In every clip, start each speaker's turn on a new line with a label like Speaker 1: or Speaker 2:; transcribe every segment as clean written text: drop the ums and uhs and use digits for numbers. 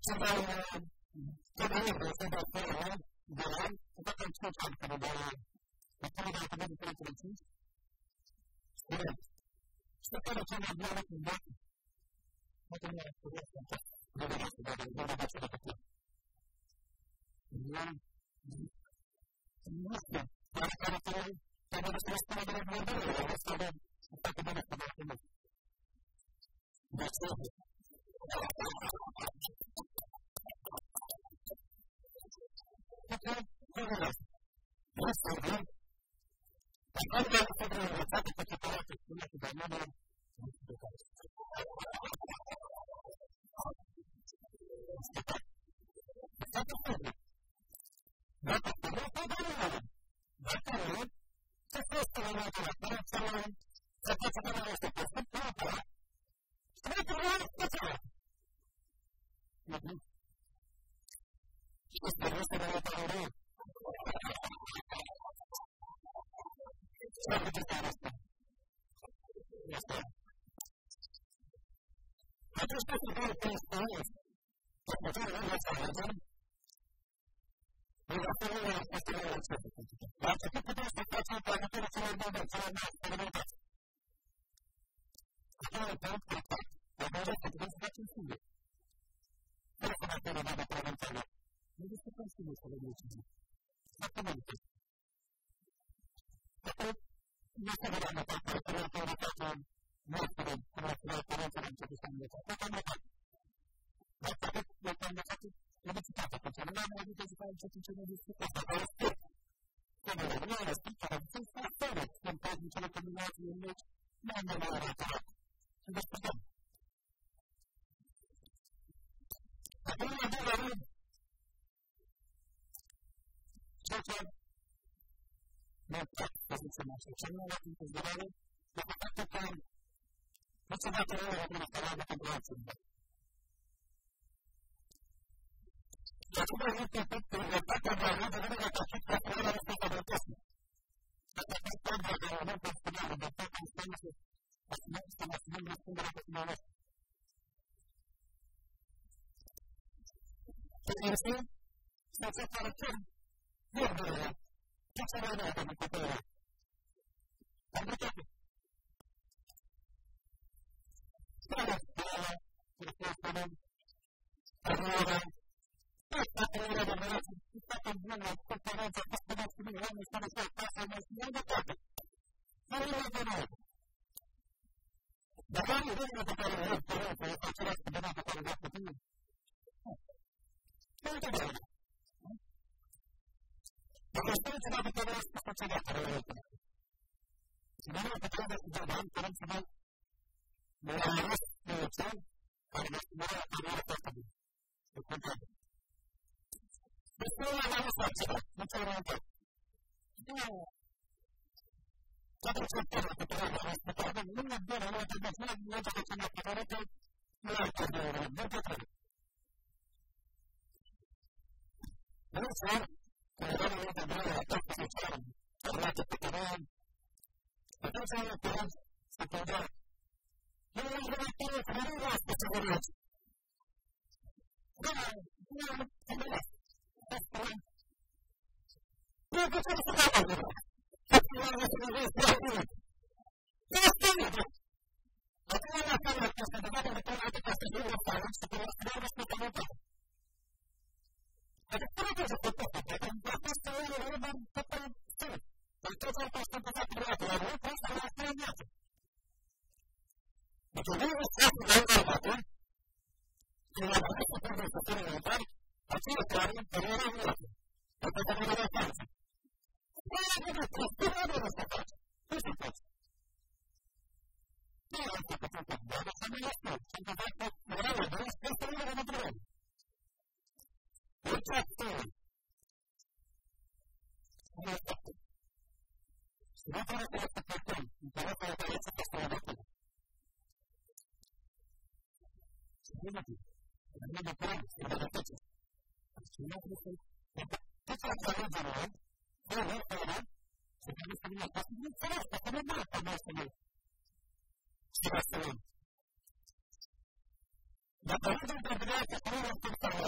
Speaker 1: Dacă nu te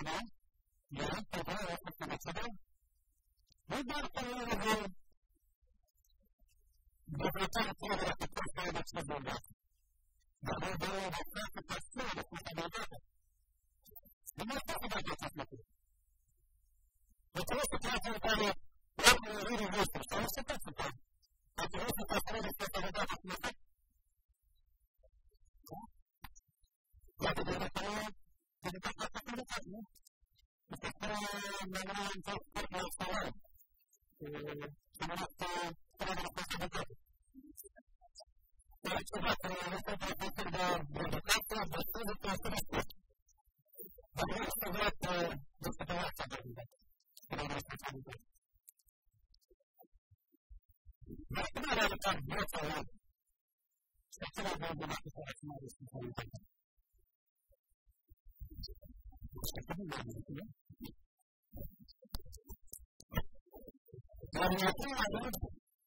Speaker 1: da? Da? Pentru că a fost învățată? Nu doar că nu avem dezvoltare fără că poți să ai de ce bogată. Dar noi vrem o învățată pasiune de responsabilitate. Nu mai stau cu toate aceste lucruri. Deci nu este ceea ce în care oamenii în jurul vostru, sau nu se poate să facă. Deci nu este pasiune de responsabilitate cum este? Da? Iată de răcăie, dedicat la pasibilitate, nu? Este că mai vreau în tot corpul ăsta la se numește starea de responsabilitate. Dar ceva că este o profesor de educație, de studii, de sport. Dar vreau să văd despre acea activitate. Starea de responsabilitate. Dar cum a realizat viața lui? Și acela de obligat să asumă responsabilitatea. Și asta nu mai este, nu? Dar în acela rând,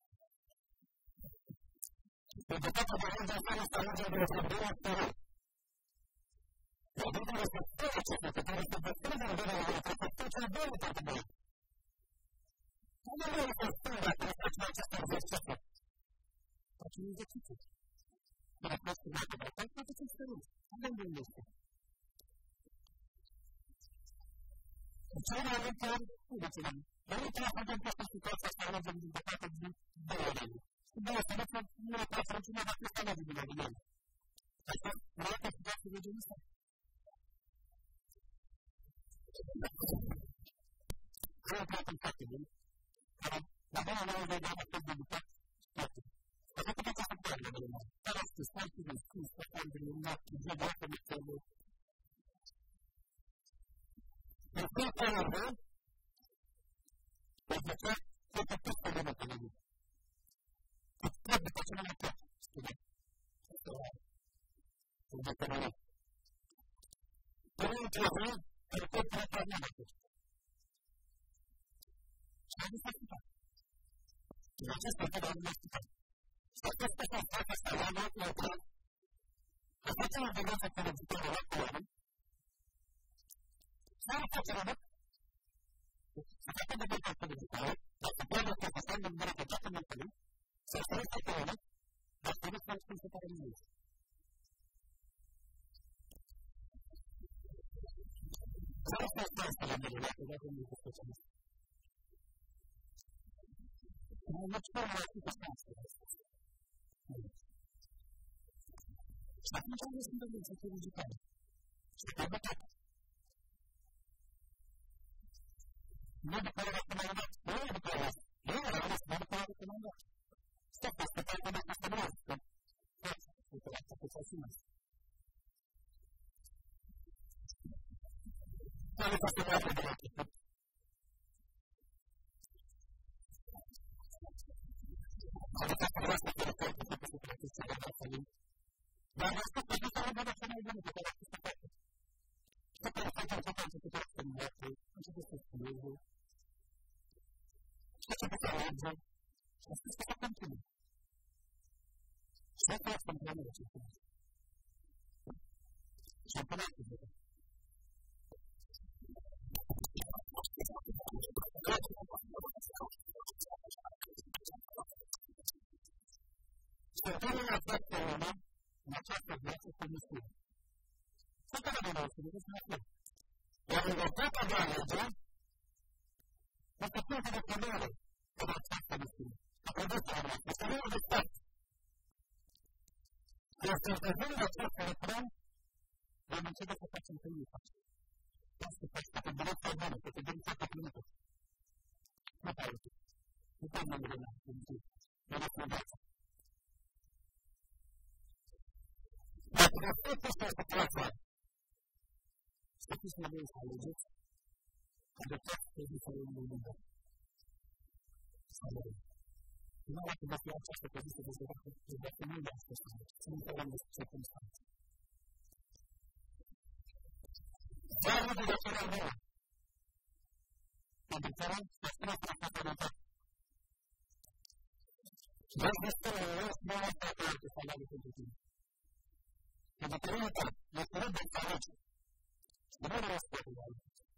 Speaker 1: educația de rând înseamnă să ajungem de probleme spărând. Dar nu trebuie să spune acestea, că trebuie să păstrăm în vedere la că tot ce bine foarte bine. Nu trebuie să spun dacă nu facem aceste exerciții. Facem exerciții. Dar poți să dacă dacă faceți spărând. Avem de unde este. În cel mai mult timp, nu de ce n-am. Dar nu trebuie să vedem că asta situația asta mergem din păcate din două legi. Și două să vedem că nu e clar să răcime dacă este lege din ele. Asta vreau că putea să vedem asta. Vreau că am foarte bun. Dar vreau la un vedea că de educat foarte. Dar nu puteți să facă de la mine. Dar asta este foarte bun. Cum să facă de la mine? Cu zi de de țelă. În fiecare rând, deci de ce se puteți să vedem pe mine? Îți trebuie pe cine mai poate. Student. Student pe mine. Părând trebuie, care pot să facă mine acest. Și am zis să facă. În acest moment am zis să facă. Și acest pe care facă asta la mine, la mine, că facem o viață care îți dă la oameni, să nu faci rău, să facă de viață pe digitale, dar să poate să facă de mână pe toată mântării, să se răște pe ele, dar să nu faci cum se pare nimic. Să nu faci asta la mine, dacă nu este specialist. Nu mergi pe la fi asta. Și atunci am zis că să fie digitale. Și pe bătat. Nu după aia recomandat. Nu după aia. Nu era ales, dar după aia recomandat. Stop, asta te-ai că dacă asta vreau. Că poți. Uite, asta poți să asumați. Care s-a spătat de la început? Care s-a spătat de la început? Că se practic să le-a dat salim. Dar am spus că nu s-a luat așa mai bine pe care a spus că poate. Tot care s-a încercat început să învețe, început să studieze. Și început să alege. Și a spus că s-a continuat. Și asta este împreună ce spune. Și am până acum. Și întâlnirea această lume, în această viață, este misiune. Ce care de noi, să vedeți mai clar. Iar libertatea de a alege este punctul de plenare în această misiune. A produsă la noastră, este numărul de stat. Este întâlnirea de această lucrăm, vom începe să facem ce nu face. Să faci pe direcția bună, pe direcția potrivită. Nu pe altul. Nu pe numărul meu, nu pe viața. Dacă respect este situația, să fiți mai bine să alegeți, adoptați trebuie să iei un liber. Să alegem. Nu dacă vă fi această poziție de zburată, dacă nu le-ați fost să alegeți. Să nu întrebăm despre circumstanțe. Dar nu de ce mai bună. Pentru că să spune că a fost orientat. Dar despre nu este acolo să alegeți pentru tine. Pentru că nu este rău de înțelege. Nu rău este de alții.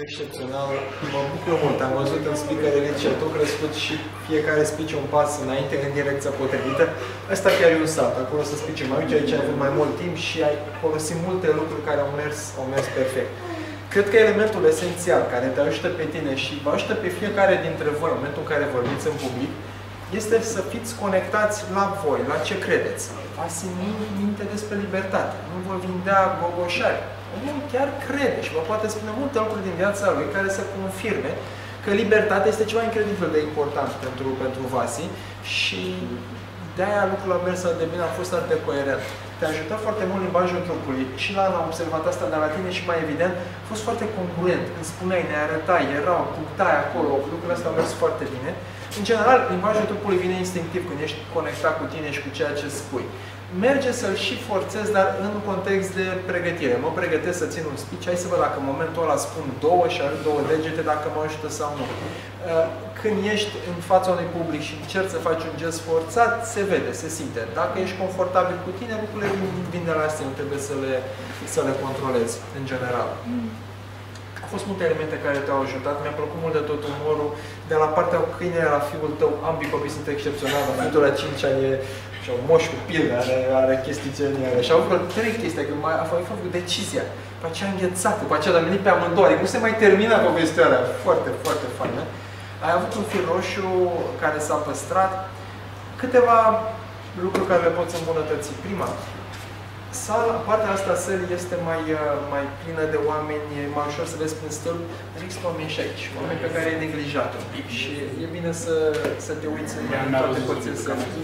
Speaker 2: excepțional, mă bucur mult. Am văzut în Speaker Elite și tot crescut și fiecare speech un pas înainte în direcția potrivită. Asta chiar e un salt. Acolo să speech mai uite, aici ai avut mai mult timp și ai folosit multe lucruri care au mers perfect. Cred că elementul esențial care te ajută pe tine și vă ajută pe fiecare dintre voi în momentul în care vorbiți în public este să fiți conectați la voi, la ce credeți. V-ați minte despre libertate. Nu vă vindea gogoșari. Omul chiar crede și vă poate spune multe lucruri din viața lui care să confirme că libertatea este ceva incredibil de important pentru Vasi și de-aia lucrul a mers de bine, a fost atât de coerent. Te-a ajutat foarte mult limbajul trupului și am observat asta, dar la tine și mai evident, a fost foarte congruent. Când spuneai, ne arătai, erau, punctai acolo, lucrurile astea au mers foarte bine. În general, limbajul trupului vine instinctiv când ești conectat cu tine și cu ceea ce spui. Merge să-l și forțez, dar în context de pregătire. Mă pregătesc să țin un speech, hai să văd dacă în momentul ăla spun două și arăt două degete, dacă mă ajută sau nu. Când ești în fața unui public și încerci să faci un gest forțat, se vede, se simte. Dacă ești confortabil cu tine, lucrurile vin de la astea, nu trebuie să le controlezi, în general. Au fost multe elemente care te-au ajutat, mi-a plăcut mult de tot umorul, de la partea cu câinele la fiul tău, ambii copii sunt excepționali, fiul la 5 ani e și un moș cu pile, are chestii geniale. Și au făcut trei chestii, că a făcut decizia, după aceea înghețată, după aceea a venit pe amândouă, adică nu se mai termina povestea aia, foarte, foarte faină. Ai avut un fir roșu care s-a păstrat, câteva lucruri care le poți îmbunătăți. Prima, partea asta a sălii este mai plină de oameni, e mai ușor să vezi prin stâlp, dar există oameni și aici, oameni pe care e neglijat un pic și e bine să te uiți în toate părțile sălii.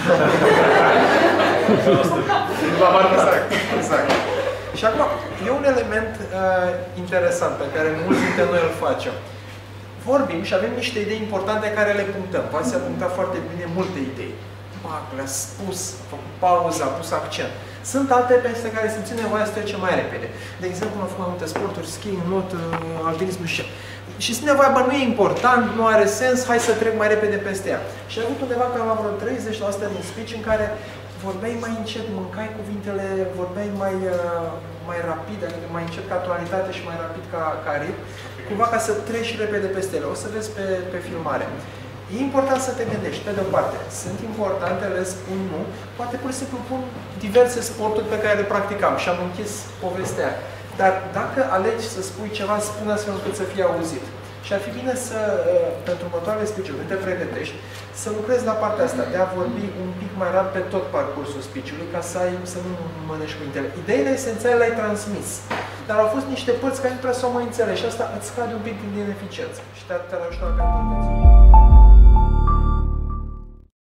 Speaker 2: Exact. Și acum, e un element interesant pe care mulți dintre noi îl facem. Vorbim și avem niște idei importante care le punctăm. Vasi a punctat foarte bine multe idei. Le-a spus, a făcut pauză, a pus accent. Sunt alte peste care simțim nevoia să trece mai repede. De exemplu, am făcut multe sporturi, ski, not, alpinism, nu știu. Și simt nevoia, nu e important, nu are sens, hai să trec mai repede peste ea. Și am avut undeva cam la vreo 30% din speech în care vorbeai mai încet, mâncai cuvintele, vorbeai mai rapid, adică mai încet ca tonalitate și mai rapid ca ritm, cumva ca să treci repede peste ele. O să vezi pe filmare. E important să te gândești, pe de-o parte, sunt importante, le spun nu, poate pur și simplu pun diverse sporturi pe care le practicam și am închis povestea. Dar dacă alegi să spui ceva, spune astfel încât să fie auzit. Și ar fi bine să, pentru următoarele speech-uri, când te pregătești, să lucrezi la partea asta, de a vorbi un pic mai rar pe tot parcursul speech-ului, ca să nu mănânci cuvintele. Ideile esențiale le-ai transmis, dar au fost niște părți care nu prea s-au mai înțeles și asta îți scade un pic din eficiență și te-ar ajuta la calitate.